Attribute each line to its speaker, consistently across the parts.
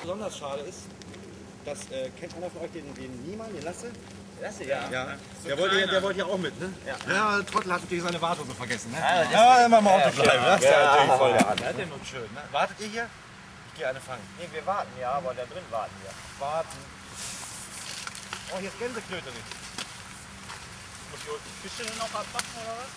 Speaker 1: besonders schade ist, dass, kennt einer von euch den Niemann, den Lasse?
Speaker 2: Lasse, ja.
Speaker 1: Ja.
Speaker 2: So
Speaker 1: Der wollte ja auch mit, ne?
Speaker 2: Ja.
Speaker 1: Ja, Trottel hat natürlich seine Warthose vergessen, ne?
Speaker 2: Ja,
Speaker 1: immer mal Auto bleiben, ne?
Speaker 2: Das ist ja natürlich voll der Hand.
Speaker 1: Ja, der nur schön, ne? Wartet ihr hier? Ich gehe eine fangen.
Speaker 2: Nee, wir warten ja, aber da drin warten wir.
Speaker 1: Warten. Oh, hier ist Gänseklöterin.
Speaker 2: Muss die Fische denn noch abmachen oder was?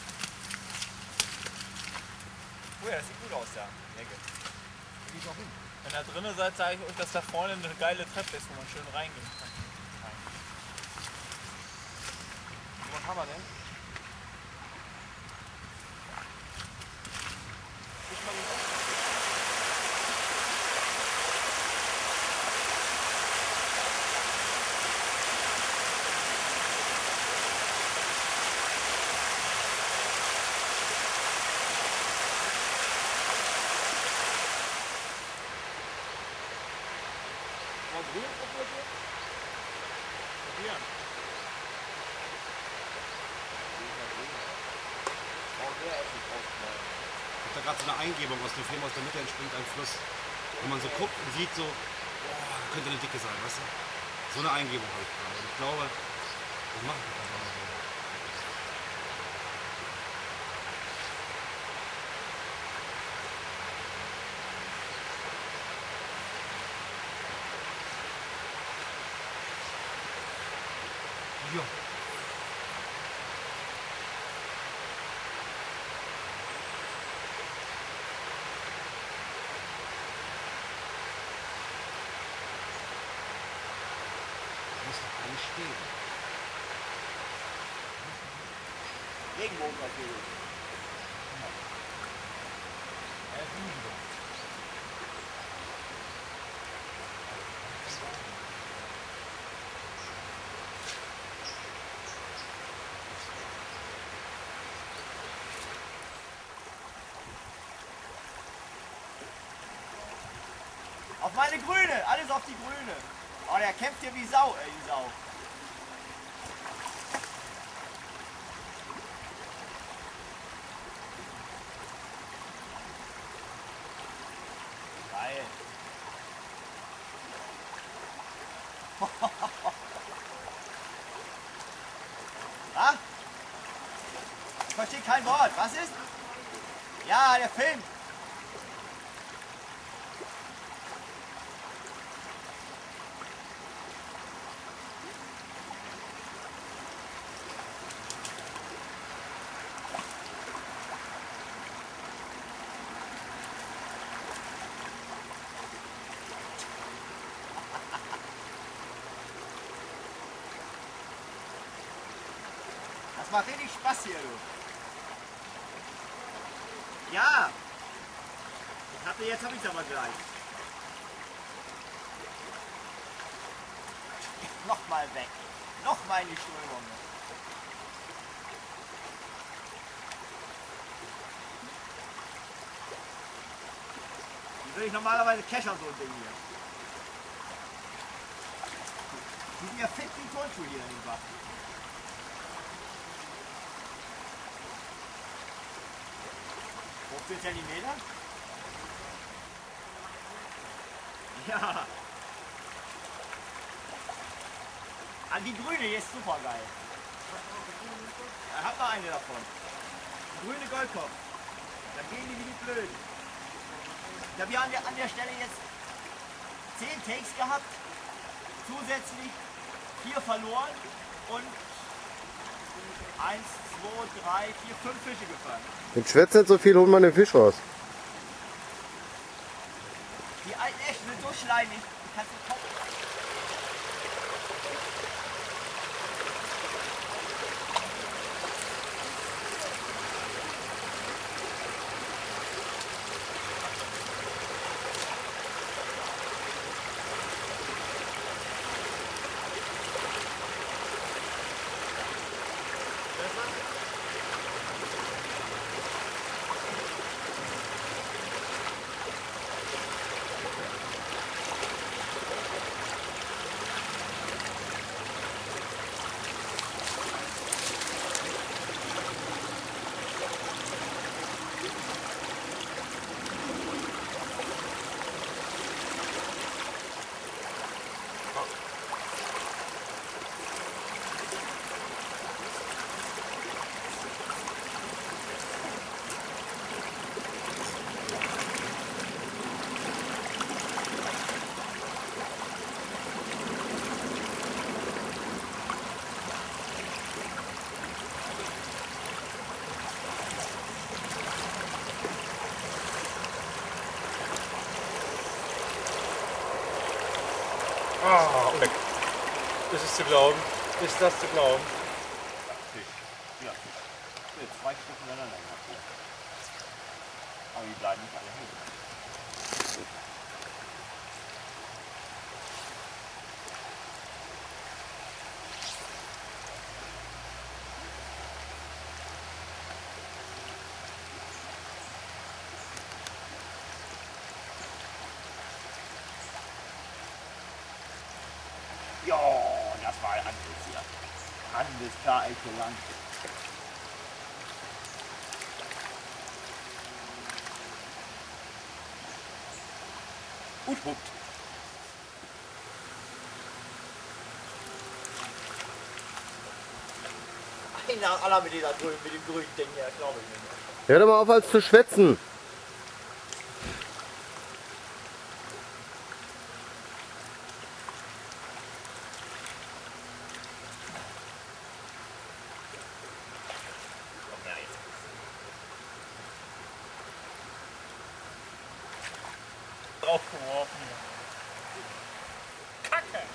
Speaker 2: Oh ja, das sieht gut aus da. Ecke.
Speaker 1: Wie geht's auch hin?
Speaker 3: Wenn ihr drinnen seid, zeige ich euch, dass da vorne eine geile Treppe ist, wo man schön reingehen kann.
Speaker 1: Was haben wir denn? Ich habe da gerade so eine Eingebung aus dem Film, aus der Mitte entspringt ein Fluss. Wenn man so guckt und sieht, so, boah, könnte eine Dicke sein, weißt du? So eine Eingebung habe ich gerade. Und ich glaube, das mache ich einfach mal so. Ja. Stehen.
Speaker 2: Regenbogen natürlich. Auf meine Grüne, alles auf die Grüne. Oh, der kämpft hier wie Sau, die Sau. Geil. Ah? Ich verstehe kein Wort. Was ist? Ja, der filmt. Das macht richtig Spaß hier, du. Ja. Jetzt hab ich's aber gleich. Nochmal weg. Nochmal in die Strömung. Die will ich normalerweise keschern, so ein Ding hier. Die sind ja fit wie Turnschuhe hier in dem Bach. 15 Zentimeter? Ja. An die grüne, die ist super geil. Ich hab noch eine davon. Grüne Goldkopf. Da gehen die wie die Blöden. Ich habe hier an der Stelle jetzt 10 Takes gehabt. Zusätzlich 4 verloren und 1, 2, 3, 4, 5 Fische gefangen.
Speaker 4: Wenn schwätzt nicht so viel, holt man den Fisch raus.
Speaker 2: Die alten Echten sind so schleimig, die kannst du kaum.
Speaker 1: Ah, weg. Ist es zu glauben? Ist das zu glauben?
Speaker 2: Ja. Hier, 2 Stück ineinander. Aber die bleiben nicht alle hängen. Ja, das war ein Antlitz hier. Antlitz, klar, echt so lang. Gut, hupt. Einer aller mit dieser grünen, mit dem grünen Ding hier, glaube ich nicht.
Speaker 4: Hör doch mal auf, als zu schwätzen.
Speaker 2: Komm her jetzt.
Speaker 3: Draufgeworfen. Kacke!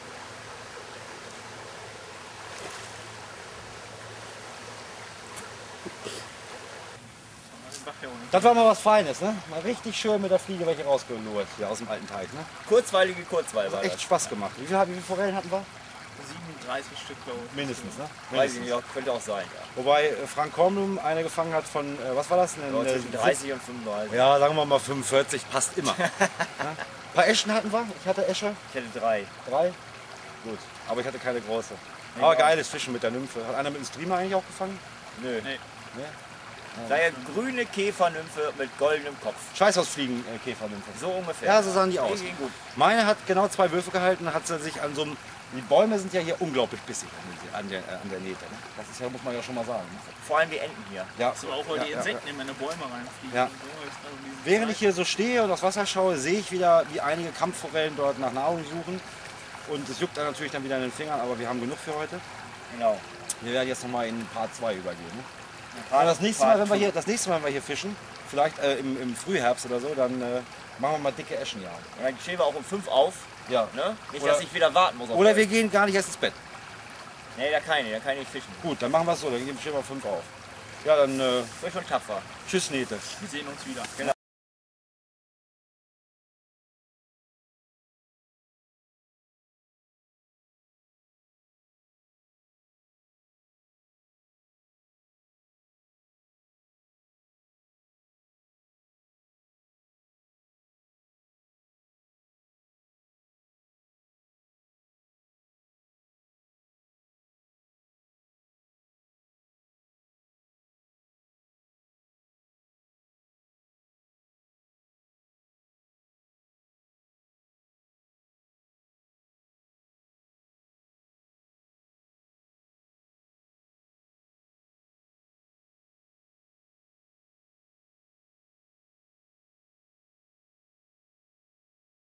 Speaker 1: Das war mal was Feines, ne? Mal richtig schön mit der Fliege welche rausgelurrt hier aus dem alten Teich, ne?
Speaker 2: Kurzweilige Kurzweil war
Speaker 1: Echt
Speaker 2: das.
Speaker 1: Spaß gemacht. Wie viele Forellen hatten wir?
Speaker 3: 37 Stück, glaube ich.
Speaker 1: Mindestens, ne?
Speaker 2: Weiß ich nicht, ja, könnte auch sein, ja.
Speaker 1: Wobei Frank Kornblum eine gefangen hat von, was war das?
Speaker 2: Ja, zwischen 30 und 35.
Speaker 1: Ja, sagen wir mal 45, passt immer. Ja? Ein paar Eschen hatten wir. Ich hatte Esche.
Speaker 2: Ich hätte 3.
Speaker 1: 3. Gut, aber ich hatte keine große.
Speaker 2: Nee,
Speaker 1: Aber
Speaker 2: ja.
Speaker 1: geiles Fischen mit der Nymphe. Hat einer mit dem Streamer eigentlich auch gefangen?
Speaker 2: Nö.
Speaker 3: Nee.
Speaker 1: Nee?
Speaker 2: Daher grüne Käfernymphe mit goldenem Kopf.
Speaker 1: Scheißhausfliegen Käfernymphe.
Speaker 2: So ungefähr.
Speaker 1: Ja, so sahen die aus.
Speaker 2: Die gehen gut.
Speaker 1: Meine hat genau 2 Wölfe gehalten, hat sie sich an so einem. Die Bäume sind ja hier unglaublich bissig an der Nähte. Ne? Das ist ja, muss man ja schon mal sagen. Ne?
Speaker 2: Vor allem die Enten hier.
Speaker 1: Ja.
Speaker 3: So auch weil die Insekten immer in die Bäume reinfliegen.
Speaker 1: Ja.
Speaker 3: Und so. Jetzt also dieses
Speaker 1: Während ich hier so stehe und aufs Wasser schaue, sehe ich wieder, wie einige Kampfforellen dort nach Nahrung suchen. Und es juckt dann natürlich dann wieder in den Fingern, aber wir haben genug für heute.
Speaker 2: Genau.
Speaker 1: Wir werden jetzt nochmal in Part 2 übergehen. Ne?
Speaker 2: Part-
Speaker 1: Und das nächste Mal, wenn wir
Speaker 2: Part-
Speaker 1: hier fischen, vielleicht im Frühherbst oder so, dann machen wir mal dicke Eschenjagd.
Speaker 2: Und dann stehen wir auch um 5 auf.
Speaker 1: Ja.
Speaker 2: Ne? Nicht,
Speaker 1: Oder-
Speaker 2: dass ich wieder warten muss. Auf
Speaker 1: Oder
Speaker 2: euch.
Speaker 1: wir gehen gar nicht erst ins Bett.
Speaker 2: Nee, da kann ich nicht fischen.
Speaker 1: Gut, dann machen wir es so, dann stehen wir 5 auf. Ja, dann
Speaker 2: Frisch und tapfer.
Speaker 1: tschüss Nete.
Speaker 3: Wir sehen uns wieder.
Speaker 2: Genau.